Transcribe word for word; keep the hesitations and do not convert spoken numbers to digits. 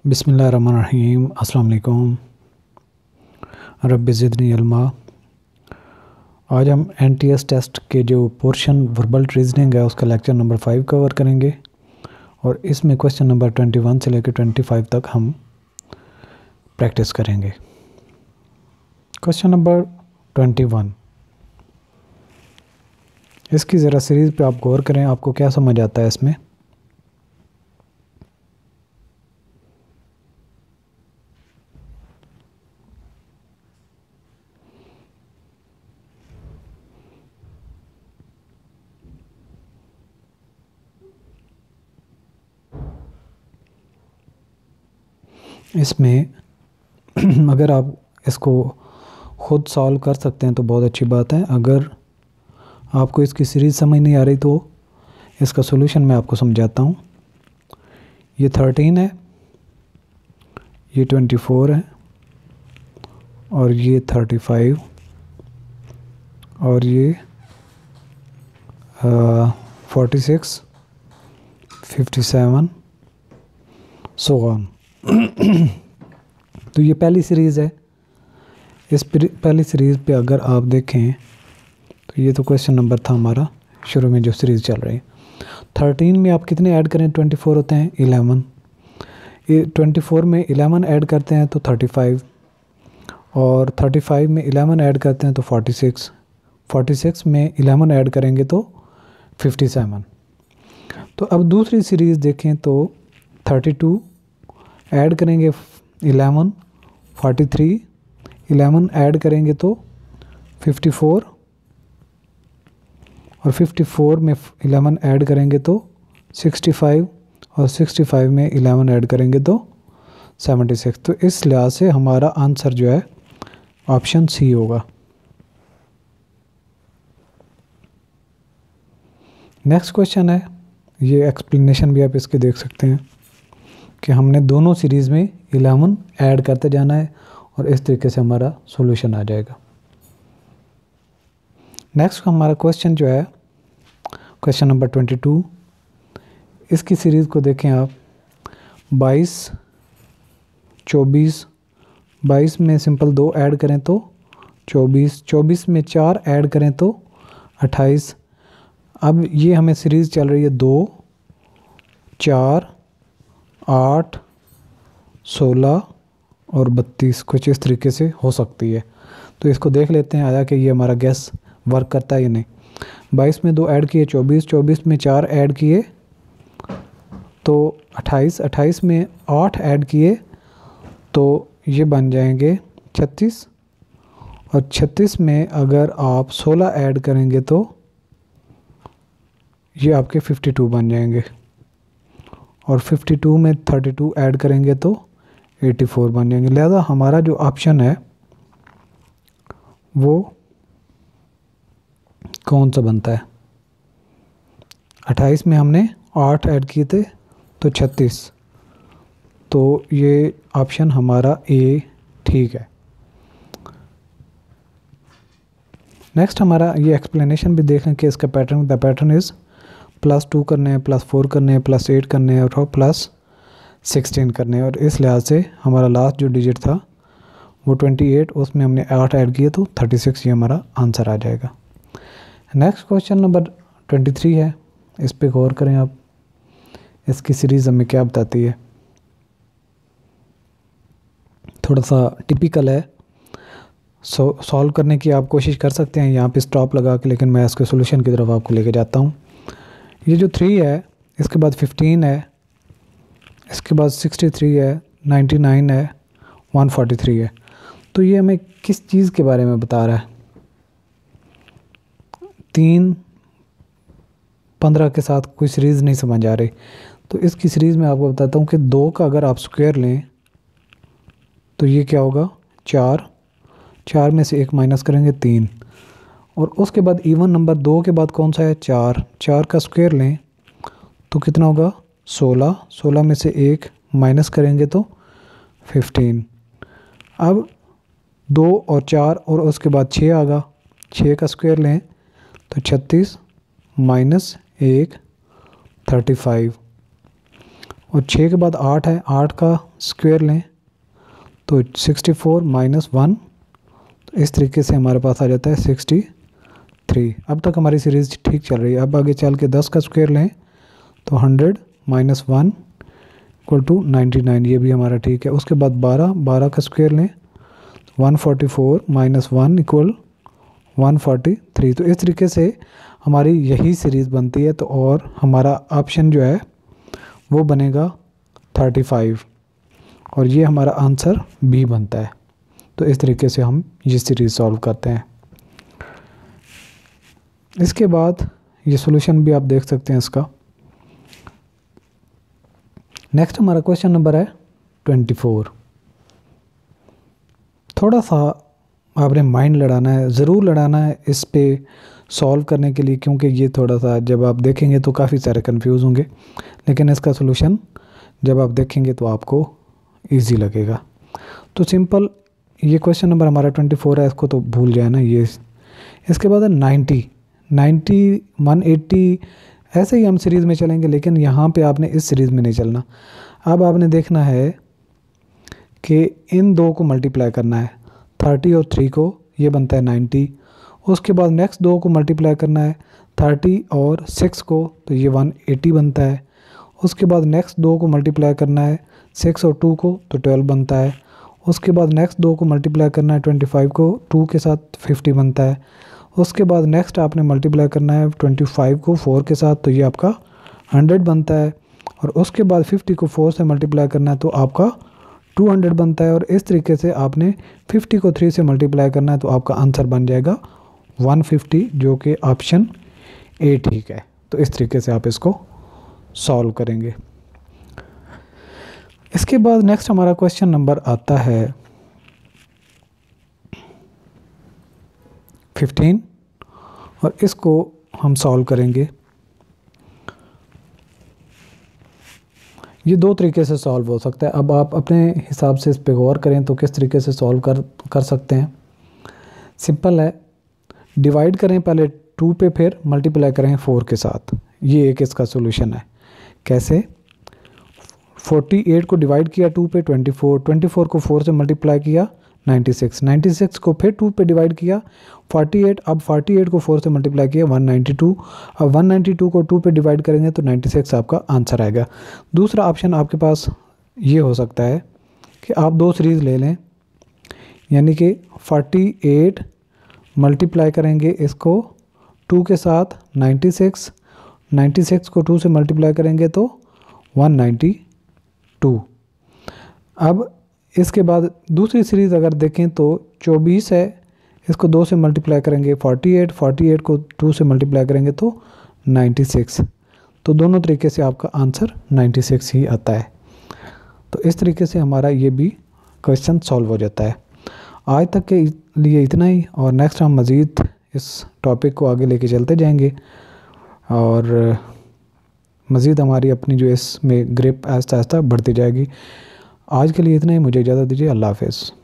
बिस्मिल्लाहिर्रहमानिर्रहीम। अस्सलाम वालेकुम। रब्बि ज़िदनी इल्मा। आज हम एन टी एस टेस्ट के जो पोर्शन वर्बल रीजनिंग है उसका लेक्चर नंबर फाइव कवर करेंगे और इसमें क्वेश्चन नंबर ट्वेंटी वन से लेकर ट्वेंटी फाइव तक हम प्रैक्टिस करेंगे। क्वेश्चन नंबर ट्वेंटी वन, इसकी ज़रा सीरीज़ पे आप गौर करें, आपको क्या समझ आता है इसमें। इसमें अगर आप इसको ख़ुद सॉल्व कर सकते हैं तो बहुत अच्छी बात है। अगर आपको इसकी सीरीज़ समझ नहीं आ रही तो इसका सॉल्यूशन मैं आपको समझाता हूँ। ये थर्टीन है, ये ट्वेंटी फोर है और ये थर्टी फाइव और ये forty six, fifty seven, so on. तो ये पहली सीरीज़ है। इस पहली सीरीज़ पे अगर आप देखें तो ये तो क्वेश्चन नंबर था हमारा शुरू में जो सीरीज़ चल रही है। थर्टीन में आप कितने ऐड करें, ट्वेंटी फोर होते हैं, इलेवन। ये ट्वेंटी फोर में इलेवन ऐड करते हैं तो थर्टी फाइव और थर्टी फाइव में इलेवन ऐड करते हैं तो फोर्टी सिक्स, फोर्टी सिक्स में इलेवन ऐड करेंगे तो फिफ्टी सेवन। तो अब दूसरी सीरीज़ देखें तो थर्टी टू ऐड करेंगे eleven, forty three, eleven add करेंगे तो फिफ्टी फोर और फिफ्टी फोर में इलेवन ऐड करेंगे तो सिक्सटी फाइव और सिक्सटी फाइव में इलेवन ऐड करेंगे तो सेवेंटी सिक्स। तो इस लिहाज से हमारा आंसर जो है ऑप्शन सी होगा। नेक्स्ट क्वेश्चन है, ये एक्सप्लेनेशन भी आप इसके देख सकते हैं कि हमने दोनों सीरीज़ में इलेवन ऐड करते जाना है और इस तरीके से हमारा सॉल्यूशन आ जाएगा। नेक्स्ट हमारा क्वेश्चन जो है क्वेश्चन नंबर ट्वेंटी टू, इसकी सीरीज़ को देखें आप। बाईस, चौबीस, बाईस में सिंपल दो ऐड करें तो चौबीस, चौबीस में चार ऐड करें तो अट्ठाईस। अब ये हमें सीरीज़ चल रही है दो, चार, आठ, सोलह और बत्तीस, कुछ इस तरीके से हो सकती है। तो इसको देख लेते हैं आया कि ये हमारा गैस वर्क करता है या नहीं। बाईस में दो ऐड किए चौबीस, चौबीस में चार ऐड किए तो अट्ठाईस, अट्ठाईस में आठ ऐड किए तो ये बन जाएंगे छत्तीस और छत्तीस में अगर आप सोलह ऐड करेंगे तो ये आपके फिफ्टी टू बन जाएंगे और फिफ्टी टू में थर्टी टू ऐड करेंगे तो एटी फोर बन जाएंगे। लिहाजा हमारा जो ऑप्शन है वो कौन सा बनता है। अट्ठाईस में हमने आठ ऐड किए थे तो छत्तीस, तो ये ऑप्शन हमारा ए ठीक है। नेक्स्ट हमारा ये एक्सप्लेनेशन भी देख लें कि इसका pattern, the pattern is plus two करने हैं, प्लस फोर करने हैं, प्लस एट करने हैं और प्लस सिक्सटीन करने हैं। और इस लिहाज से हमारा लास्ट जो डिजिट था वो ट्वेंटी एट, उसमें हमने आठ ऐड किए तो थर्टी सिक्स, ये हमारा आंसर आ जाएगा। Next question number twenty three है, इस पे गौर करें आप। इसकी सीरीज़ हमें क्या बताती है, थोड़ा सा टिपिकल है। सो सॉल्व करने की आप कोशिश कर सकते हैं यहाँ पे स्टॉप लगा के, लेकिन मैं इसके सॉल्यूशन की तरफ आपको लेके जाता हूँ। ये जो थ्री है, इसके बाद फिफ्टीन है, इसके बाद सिक्सटी थ्री है, नाइन्टी नाइन है, वन फोर्टी थ्री है। तो ये हमें किस चीज़ के बारे में बता रहा है। तीन, पंद्रह के साथ कोई सीरीज़ नहीं समझ आ रही, तो इसकी सीरीज़ में आपको बताता हूँ कि दो का अगर आप स्क्वायर लें तो ये क्या होगा, चार, चार में से एक माइनस करेंगे तीन, और उसके बाद इवन नंबर दो के बाद कौन सा है, चार, चार का स्क्वायर लें तो कितना होगा, सोलह, सोलह में से एक माइनस करेंगे तो फिफ्टीन। अब दो और चार और उसके बाद छः आगा, छः का स्क्वायर लें तो छत्तीस माइनस एक, थर्टी फाइव और छः के बाद आठ है, आठ का स्क्वायर लें तो सिक्सटी फोर माइनस वन, तो इस तरीके से हमारे पास आ जाता है सिक्सटी थ्री। अब तक हमारी सीरीज़ ठीक चल रही है। अब आगे चल के दस का स्क्वायर लें तो hundred minus one equal to ninety nine, ये भी हमारा ठीक है। उसके बाद बारह, बारह का स्क्वायर लें one forty four minus one equal one forty three. तो इस तरीके से हमारी यही सीरीज़ बनती है। तो और हमारा ऑप्शन जो है वो बनेगा थर्टी फाइव और ये हमारा आंसर बी बनता है। तो इस तरीके से हम ये सीरीज़ सॉल्व करते हैं। इसके बाद ये सॉल्यूशन भी आप देख सकते हैं इसका। नेक्स्ट हमारा क्वेश्चन नंबर है ट्वेंटी फोर। थोड़ा सा आपने माइंड लड़ाना है, ज़रूर लड़ाना है इस पे सॉल्व करने के लिए, क्योंकि ये थोड़ा सा जब आप देखेंगे तो काफ़ी सारे कंफ्यूज होंगे, लेकिन इसका सॉल्यूशन जब आप देखेंगे तो आपको इजी लगेगा। तो सिंपल ये क्वेश्चन नंबर हमारा ट्वेंटी फोर है, इसको तो भूल जाए ना ये। इसके बाद है नाइन्टी, नाइन्टी, वन एट्टी, ऐसे ही हम सीरीज़ में चलेंगे, लेकिन यहाँ पे आपने इस सीरीज़ में नहीं चलना। अब आपने देखना है कि इन दो को मल्टीप्लाई करना है, थर्टी और थ्री को, ये बनता है नाइन्टी। उसके बाद नेक्स्ट दो को मल्टीप्लाई करना है, थर्टी और सिक्स को, तो ये वन एटी बनता है। उसके बाद नेक्स्ट दो को मल्टीप्लाई करना है, सिक्स और टू को, तो ट्वेल्व बनता है। उसके बाद नेक्स्ट दो को मल्टीप्लाई करना है, ट्वेंटी फाइव को टू के साथ, फिफ्टी बनता है। उसके बाद नेक्स्ट आपने मल्टीप्लाई करना है ट्वेंटी फाइव को फोर के साथ, तो ये आपका हंड्रेड बनता है। और उसके बाद फिफ्टी को फोर से मल्टीप्लाई करना है तो आपका टू हंड्रेड बनता है। और इस तरीके से आपने फिफ्टी को थ्री से मल्टीप्लाई करना है तो आपका आंसर बन जाएगा वन फिफ्टी, जो कि ऑप्शन ए ठीक है। तो इस तरीके से आप इसको सॉल्व करेंगे। इसके बाद नेक्स्ट हमारा क्वेश्चन नंबर आता है फिफ्टीन और इसको हम सॉल्व करेंगे। ये दो तरीके से सॉल्व हो सकता है। अब आप अपने हिसाब से इस पे गौर करें तो किस तरीके से सॉल्व कर कर सकते हैं। सिंपल है, डिवाइड करें पहले टू पे, फिर मल्टीप्लाई करें फोर के साथ। ये एक इसका सॉल्यूशन है। कैसे? फोर्टी एट को डिवाइड किया टू पे, ट्वेंटी फोर, ट्वेंटी फोर को फोर से मल्टीप्लाई किया नाइन्टी सिक्स, नाइन्टी सिक्स को फिर टू पे डिवाइड किया फोर्टी एट, अब फोर्टी एट को फोर से मल्टीप्लाई किया वन नाइन्टी टू, अब वन नाइन्टी टू को टू पे डिवाइड करेंगे तो नाइन्टी सिक्स आपका आंसर आएगा। दूसरा ऑप्शन आपके पास ये हो सकता है कि आप दो सीरीज़ ले लें, यानी कि फोर्टी एट मल्टीप्लाई करेंगे इसको टू के साथ नाइन्टी सिक्स, नाइन्टी सिक्स को टू से मल्टीप्लाई करेंगे तो वन नाइन्टी टू। अब इसके बाद दूसरी सीरीज़ अगर देखें तो चौबीस है, इसको दो से मल्टीप्लाई करेंगे फोर्टी एट, फोर्टी एट को टू से मल्टीप्लाई करेंगे तो नाइन्टी सिक्स। तो दोनों तरीके से आपका आंसर नाइन्टी सिक्स ही आता है। तो इस तरीके से हमारा ये भी क्वेश्चन सॉल्व हो जाता है। आज तक के लिए इतना ही, और नेक्स्ट हम मज़ीद इस टॉपिक को आगे लेके चलते जाएंगे और मज़ीद हमारी अपनी जो इसमें ग्रिप आहिस्ता आहिस्ता बढ़ती जाएगी। आज के लिए इतना ही, मुझे इजाज़त दीजिए। अल्लाह हाफ़िज़।